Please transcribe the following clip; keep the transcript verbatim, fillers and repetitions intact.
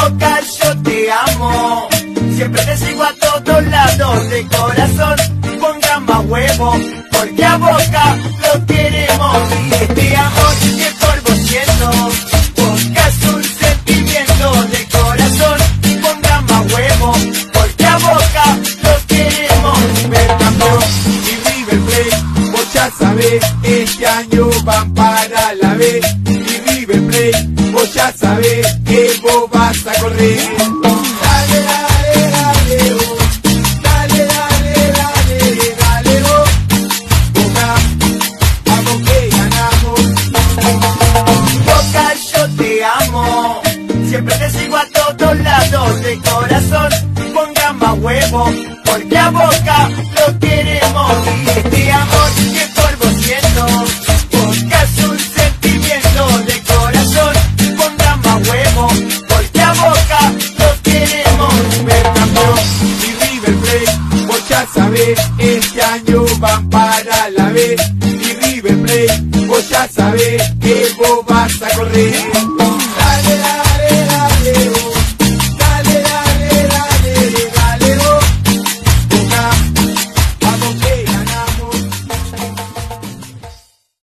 Boca, yo te amo, siempre te sigo a todos lados de corazón. Pongan más huevo, porque a Boca lo queremos. Y este amor que por vos siento, Boca es un sentimiento de corazón. Pongan más huevo, porque a Boca lo queremos. River campeón y River Plate, vos ya sabés, este año van para la B. Y River Plate, vos ya sabés que vos vas a correr. Dale, dale, dale, vos. Dale, dale, dale, dale, vos. Boca, vamos que ganamos. Boca, yo te amo, siempre te sigo a todos lados de corazón. Pongan más huevo, porque a Boca lo queremos. Y este amor que por vos siento, Boca es un sentimiento de corazón. Pongan más huevo, porque a Boca lo queremos. River campeón y River Plate, vos ya sabés, este año van para la B. Y River Plate, vos ya sabés